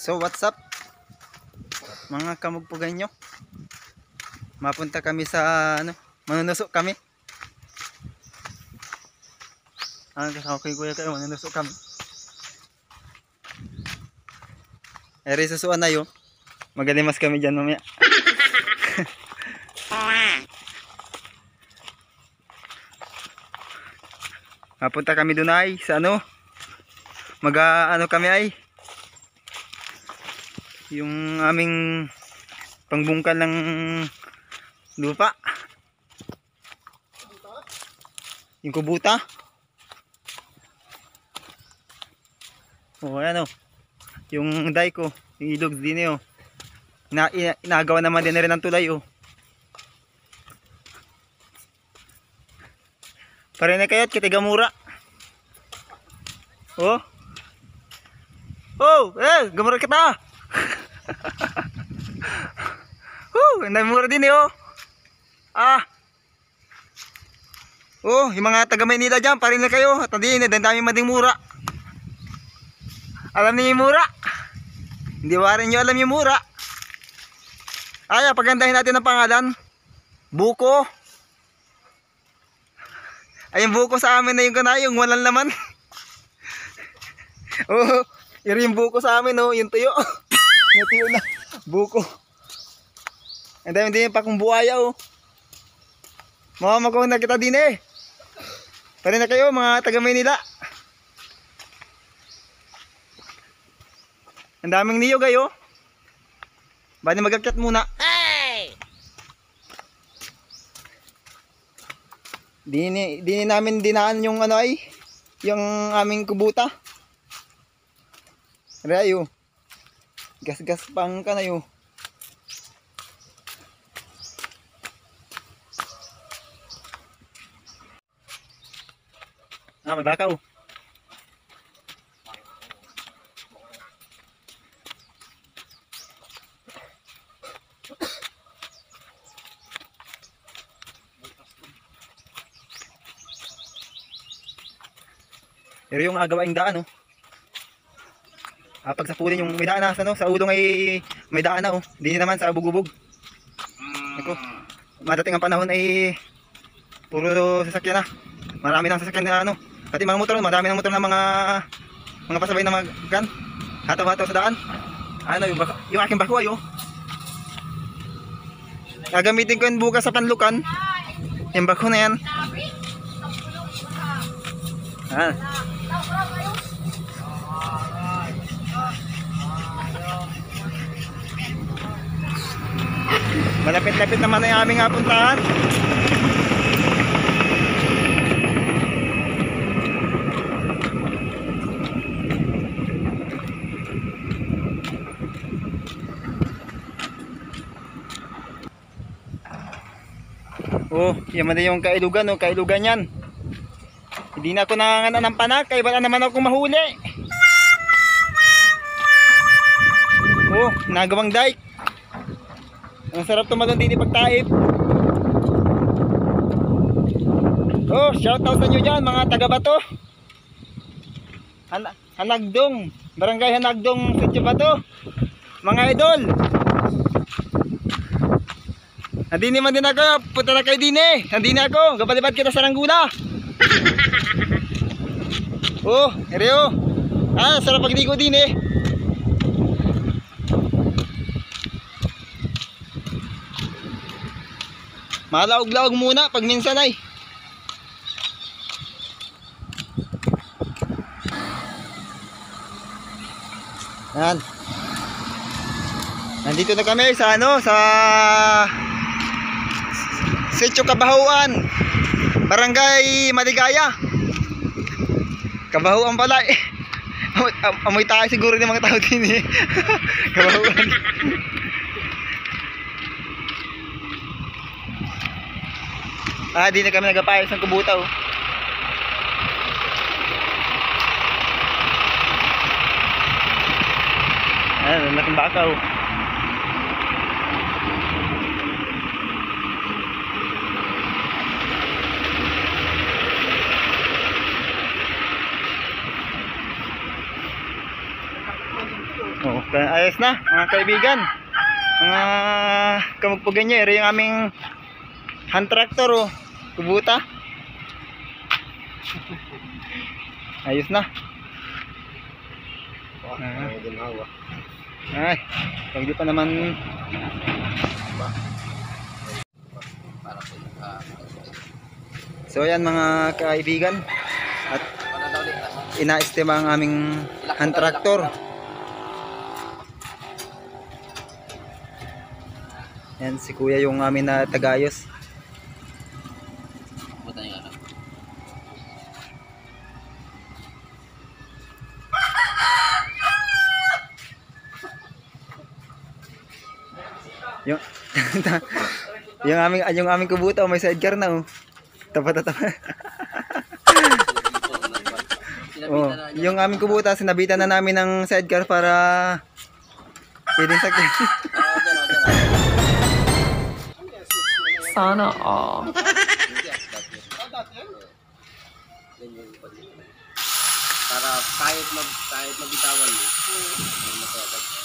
So what's up mga kamugpugan nyo? Mapunta kami sa manunusok kami. Kasama ko yung kuya kayo, manunusok kami. Eri susuan na yun. Magalimas kami dyan mamaya. Mapunta kami doon ay sa kami ay yung aming pangbungkal ng lupa, yung kubuta. Ayan yung dayko, yung ilog din inagawa naman din rin ng tulay Pare na kayo't kitigamura. Gamura kita. Namura din yung mga taga Maynila dyan, pare na kayo. At hindi, dami mading mura. Alam niyo yung mura? Hindi warin nyo alam yung mura. Pagandahin natin ang pangalan. Buko. Ay, yung buko sa amin na yung walang laman. Yung buko sa amin yung tuyo. Yung tuyo na buko. Ang dami din pa kung buhaya Mamamakuha na kita din Pare na kayo mga taga Maynila. Ang daming niyog Bali magakyat muna. Hey! Di namin dinaan yung yung aming kubuta. Rayo. Gas-gas pang ka na Magbakaw. Pero yung agawaing daan pag sa pulin yung may daan sa ulong ay may daan hindi naman sa bugubog. Madating ang panahon ay puro sasakyan marami nang sasakyan na pati mga motor, marami ng motor na mga pasabay na magan hataw-hataw sa daan. Yung aking bakuay gagamitin ko yung bukas sa panlukan yung bako na yan. Malapit-lapit naman na yung aming puntahan. Yan man yung kailugan kailugan yan. Hindi na ako nangangana ng panak, kaya wala naman ako mahuli. Nagawang dike. Ang sarap tumalon din pagtaip. Shout out sa inyo dyan mga taga Bato. Hanagdong, barangay Hanagdong, Sitio Bato. Mga idol. Hindi naman din ako, punta na kayo din Hindi na ako, gabalibad kita sa Ranggula. Ereo. Sarap pagdigo din Malaog-laog muna pag minsan Yan. Nandito na kami sa Sitio Kabahuan, Barangay Maligaya. Kabahuan pala amoy tayo siguro ng mga tao din Kabahuan. Di na kami nagapayos ng kubuta laking baka Oh, ayos na mga kaibigan. Mga kamagpugan nyo, ito yung aming hand tractor oh. Kubuta. Ayos na. Ay, pag di pa naman. So ayan mga kaibigan, at ina-estima ang aming hand tractor. Yan si kuya yung amin na tagayos. Yung yung aming kubuta may sidecar na oh. Tapat. Oh, yung aming kubuta sinabitan na namin ng sidecar para pwedeng sakyan. Sana all. Para kahit mabitawan mo,